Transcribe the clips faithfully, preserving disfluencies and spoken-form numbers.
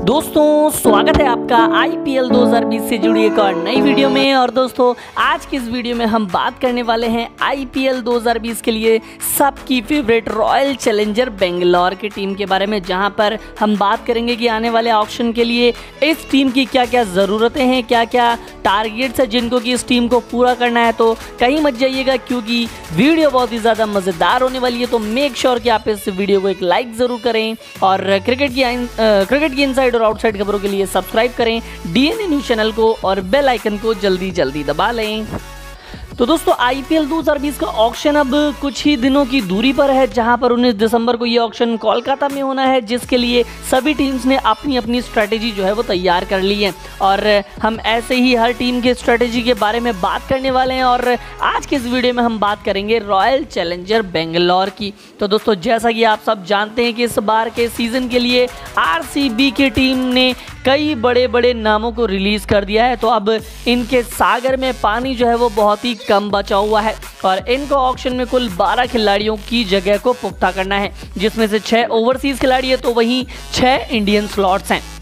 दोस्तों स्वागत है आपका आईपीएल दो हज़ार बीस से जुड़ी एक और नई वीडियो में। और दोस्तों आज की इस वीडियो में हम बात करने वाले हैं आईपीएल दो हज़ार बीस के लिए सबकी फेवरेट रॉयल चैलेंजर बेंगलोर की टीम के बारे में, जहां पर हम बात करेंगे कि आने वाले ऑक्शन के लिए इस टीम की क्या क्या ज़रूरतें हैं, क्या क्या टारगेट्स हैं जिनको कि इस टीम को पूरा करना है। तो कहीं मत जाइएगा क्योंकि वीडियो बहुत ही ज़्यादा मज़ेदार होने वाली है। तो मेक श्योर कि आप इस वीडियो को एक लाइक ज़रूर करें और क्रिकेट की क्रिकेट की इनसाइड और आउटसाइड खबरों के लिए सब्सक्राइब करें डीएनए न्यूज़ चैनल को और बेल आइकन को जल्दी जल्दी दबा लें। तो दोस्तों आईपीएल दो हज़ार बीस का ऑक्शन अब कुछ ही दिनों की दूरी पर है, जहां पर उन्नीस दिसंबर को ये ऑक्शन कोलकाता में होना है, जिसके लिए सभी टीम्स ने अपनी अपनी स्ट्रेटेजी जो है वो तैयार कर ली है। और हम ऐसे ही हर टीम के स्ट्रेटेजी के बारे में बात करने वाले हैं। और आज के इस वीडियो में हम बात करेंगे रॉयल चैलेंजर बेंगलोर की। तो दोस्तों जैसा कि आप सब जानते हैं कि इस बार के सीज़न के लिए आरसीबी की टीम ने कई बड़े बड़े नामों को रिलीज़ कर दिया है। तो अब इनके सागर में पानी जो है वो बहुत ही कम बचा हुआ है और इनको ऑक्शन में कुल बारह खिलाड़ियों की जगह को पुख्ता करना है, जिसमें से छह ओवरसीज़ खिलाड़ी है तो वहीं छह इंडियन स्लॉट्स हैं।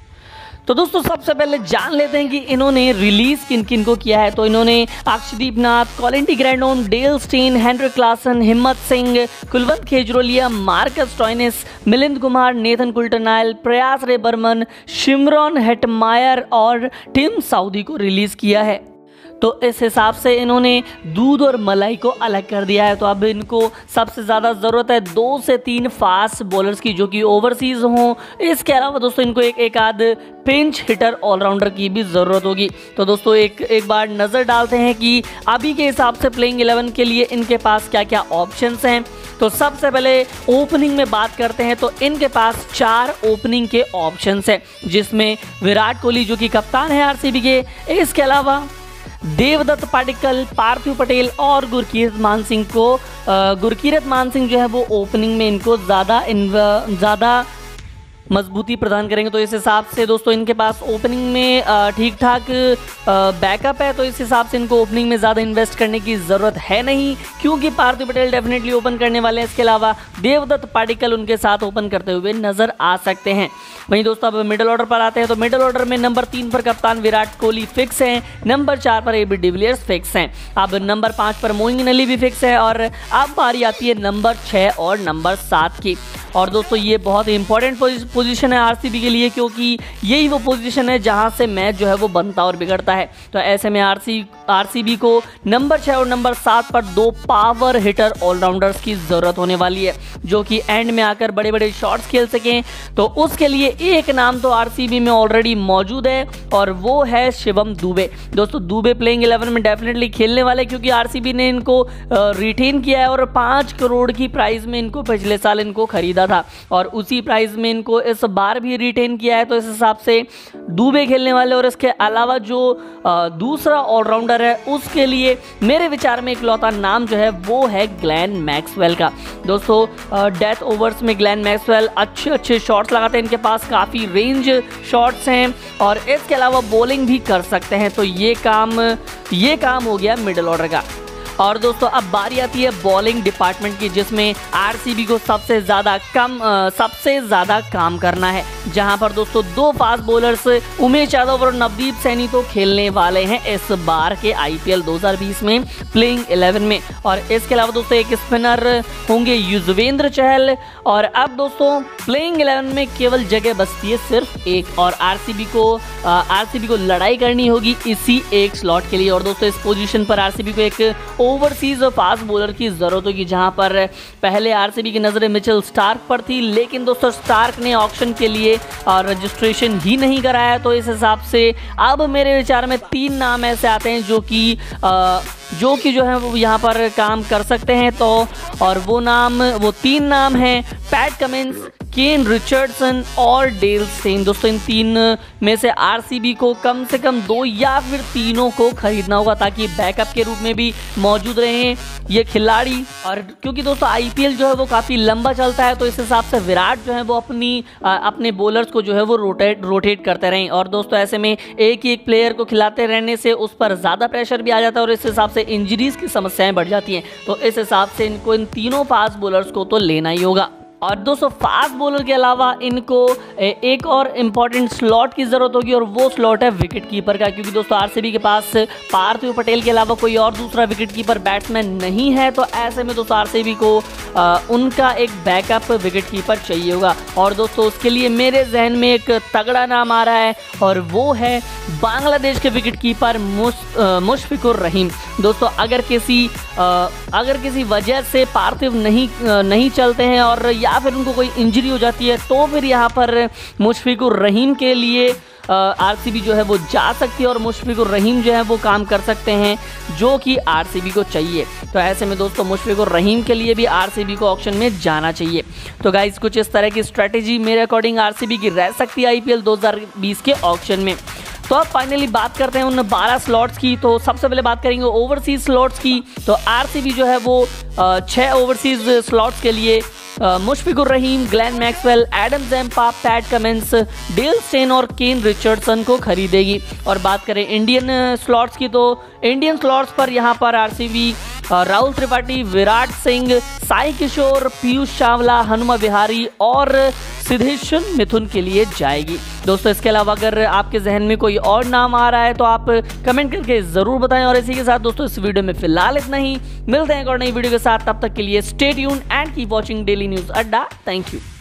तो दोस्तों सबसे पहले जान लेते हैं कि इन्होंने रिलीज किन किन को किया है। तो इन्होंने Akshdeep Nath, Colin de Grandhomme, Dale Steyn, Heinrich Klaasen, Himmat Singh, Kulwant Khejroliya, Marcus Stoinis, Milind Kumar, Nathan Coulter Nile, Prayas Ray Barman, Shimron Hetmyer और टिम साउदी को रिलीज किया है। तो इस हिसाब से इन्होंने दूध और मलाई को अलग कर दिया है। तो अब इनको सबसे ज़्यादा ज़रूरत है दो से तीन फास्ट बॉलर्स की जो कि ओवरसीज़ हों। इसके अलावा दोस्तों इनको एक एक आध पिंच हिटर ऑलराउंडर की भी ज़रूरत होगी। तो दोस्तों एक एक बार नज़र डालते हैं कि अभी के हिसाब से प्लेइंग इलेवन के लिए इनके पास क्या क्या ऑप्शंस हैं। तो सबसे पहले ओपनिंग में बात करते हैं तो इनके पास चार ओपनिंग के ऑप्शंस हैं, जिसमें विराट कोहली जो कि कप्तान है आरसीबी के, इसके अलावा देवदत्त पाडिक्कल, पार्थिव पटेल और गुरकीरत मान सिंह को गुरकीरत मान सिंह जो है वो ओपनिंग में इनको ज़्यादा ज़्यादा मजबूती प्रदान करेंगे। तो इस हिसाब से दोस्तों इनके पास ओपनिंग में ठीक ठाक बैकअप है। तो इस हिसाब से इनको ओपनिंग में ज़्यादा इन्वेस्ट करने की ज़रूरत है नहीं, क्योंकि पार्थिव पटेल डेफिनेटली ओपन करने वाले हैं। इसके अलावा देवदत्त पाडिक्कल उनके साथ ओपन करते हुए नज़र आ सकते हैं। वहीं दोस्तों अब मिडिल ऑर्डर पर आते हैं। तो मिडिल ऑर्डर में नंबर तीन पर कप्तान विराट कोहली फिक्स हैं, नंबर चार पर एबी डिविलियर्स फिक्स हैं, अब नंबर पाँच पर मोइन अली भी फिक्स है और अब बारी आती है नंबर छः और नंबर सात की। और दोस्तों ये बहुत ही इंपॉर्टेंट पोजीशन है आरसीबी के लिए, क्योंकि यही वो पोजीशन है जहां से मैच जो है वो बनता और बिगड़ता है। तो ऐसे में आरसी आरसीबी को नंबर छः और नंबर सात पर दो पावर हिटर ऑलराउंडर्स की ज़रूरत होने वाली है, जो कि एंड में आकर बड़े बड़े शॉट्स खेल सकें। तो उसके लिए एक नाम तो आरसीबी में ऑलरेडी मौजूद है और वो है शिवम दुबे। दोस्तों दुबे प्लेइंग इलेवन में डेफिनेटली खेलने वाले, क्योंकि आरसीबी ने इनको रिटेन किया है और पाँच करोड़ की प्राइस में इनको पिछले साल इनको खरीदा था और उसी प्राइस में इनको इस बार भी रिटेन किया है। तो इस हिसाब से दुबे खेलने वाले। और इसके अलावा जो दूसरा ऑलराउंडर है उसके लिए मेरे विचार में इकलौता नाम जो है वो है ग्लेन मैक्सवेल का। दोस्तों डेथ ओवर्स में ग्लेन मैक्सवेल अच्छे अच्छे शॉट्स लगाते हैं, इनके पास काफ़ी रेंज शॉट्स हैं और इसके अलावा बॉलिंग भी कर सकते हैं। तो ये काम ये काम हो गया मिडिल ऑर्डर का। और दोस्तों अब बारी आती है बॉलिंग डिपार्टमेंट की, जिसमें आरसीबी को सबसे ज़्यादा कम आ, सबसे ज़्यादा काम करना है, जहां पर दोस्तों दो फास्ट बॉलर्स उमेश यादव और नवदीप सैनी तो खेलने वाले हैं इस बार के आईपीएल दो हज़ार बीस में प्लेइंग इलेवन में। और इसके अलावा दोस्तों एक स्पिनर होंगे युजवेंद्र चहल। और अब दोस्तों प्लेइंग इलेवन में केवल जगह बचती है सिर्फ एक, और आरसीबी को आरसीबी को लड़ाई करनी होगी इसी एक स्लॉट के लिए। और दोस्तों इस पोजीशन पर आरसीबी को एक ओवरसीज फास्ट बॉलर की जरूरत होगी, जहां पर पहले आरसीबी की नजरें मिचेल स्टार्क पर थी, लेकिन दोस्तों स्टार्क ने ऑक्शन के लिए रजिस्ट्रेशन ही नहीं कराया। तो इस हिसाब से अब मेरे विचार में तीन नाम ऐसे आते हैं जो कि जो कि जो है वो यहाँ पर काम कर सकते हैं। तो और वो नाम वो तीन नाम हैं पैट कमिंस, केन रिचर्डसन और डेल स्टेन। दोस्तों इन तीन में से आरसीबी को कम से कम दो या फिर तीनों को खरीदना होगा, ताकि बैकअप के रूप में भी मौजूद रहें ये खिलाड़ी। और क्योंकि दोस्तों आईपीएल जो है वो काफ़ी लंबा चलता है, तो इस हिसाब से विराट जो है वो अपनी आ, अपने बॉलर्स को जो है वो रोटेट रोटेट करते रहें। और दोस्तों ऐसे में एक ही एक प्लेयर को खिलाते रहने से उस पर ज़्यादा प्रेशर भी आ जाता है और इस हिसाब से इंजरीज की समस्याएं बढ़ जाती हैं। तो इस हिसाब से इनको इन तीनों फास्ट बॉलर्स को तो लेना ही होगा। और दोस्तों फास्ट बॉलर के अलावा इनको एक और इम्पॉर्टेंट स्लॉट की ज़रूरत होगी और वो स्लॉट है विकेट कीपर का, क्योंकि दोस्तों आरसीबी के पास पार्थिव पटेल के अलावा कोई और दूसरा विकेट कीपर बैट्समैन नहीं है। तो ऐसे में दोस्तों आरसीबी को आ, उनका एक बैकअप विकेट कीपर चाहिए होगा। और दोस्तों उसके लिए मेरे जहन में एक तगड़ा नाम आ रहा है और वो है बांग्लादेश के विकेट कीपर मुशफिकुर रहीम। दोस्तों अगर किसी आ, अगर किसी वजह से पार्थिव नहीं नहीं चलते हैं और या फिर उनको कोई इंजरी हो जाती है तो फिर यहाँ पर मुशफिकुर रहीम के लिए आरसीबी जो है वो जा सकती है और मुशफिकुर रहीम जो है वो काम कर सकते हैं जो कि आरसीबी को चाहिए। तो ऐसे में दोस्तों मुशफिकुर रहीम के लिए भी आरसीबी को ऑक्शन में जाना चाहिए। तो गाइस कुछ इस तरह की स्ट्रेटेजी मेरे अकॉर्डिंग आरसीबी की रह सकती है आईपीएल दो हज़ार बीस के ऑक्शन में। तो अब फाइनली बात करते हैं उन बारह स्लॉट्स की। तो सबसे पहले बात करेंगे ओवरसीज स्लॉट्स की। तो आरसीबी जो है वो छः ओवरसीज स्लॉट्स के लिए Mushfiqur Rahim, Glenn Maxwell, Adam Zampa, Pat Cummins, Dale Steyn और केन रिचर्डसन को खरीदेगी। और बात करें इंडियन स्लॉट्स की तो इंडियन स्लॉट्स पर यहाँ पर आरसीबी राहुल त्रिपाठी, विराट सिंह, साई किशोर, पीयूष चावला, हनुमा विहारी और सिद्धेश्वर मिथुन के लिए जाएगी। दोस्तों इसके अलावा अगर आपके जहन में कोई और नाम आ रहा है तो आप कमेंट करके ज़रूर बताएं। और इसी के साथ दोस्तों इस वीडियो में फिलहाल इतना ही, मिलते हैं एक और नई वीडियो के साथ। तब तक के लिए stay tuned and keep watching daily news Adda. Thank you.